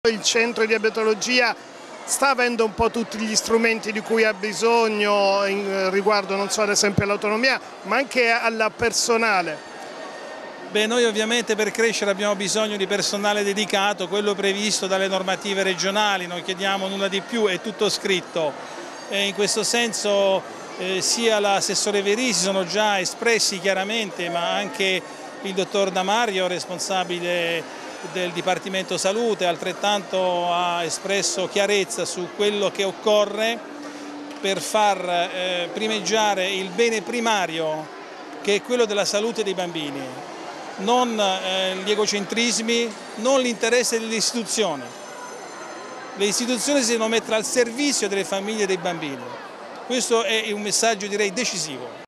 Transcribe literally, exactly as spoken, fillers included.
Il centro di diabetologia sta avendo un po' tutti gli strumenti di cui ha bisogno in, riguardo non solo ad esempio all'autonomia ma anche al personale. Beh, noi ovviamente per crescere abbiamo bisogno di personale dedicato, quello previsto dalle normative regionali, non chiediamo nulla di più, è tutto scritto. E in questo senso eh, sia l'assessore Verì si sono già espressi chiaramente, ma anche il dottor Damario, responsabile del Dipartimento Salute, altrettanto ha espresso chiarezza su quello che occorre per far eh, primeggiare il bene primario, che è quello della salute dei bambini. Non eh, gli egocentrismi, non l'interesse delle istituzioni. Le istituzioni si devono mettere al servizio delle famiglie e dei bambini. Questo è un messaggio, direi, decisivo.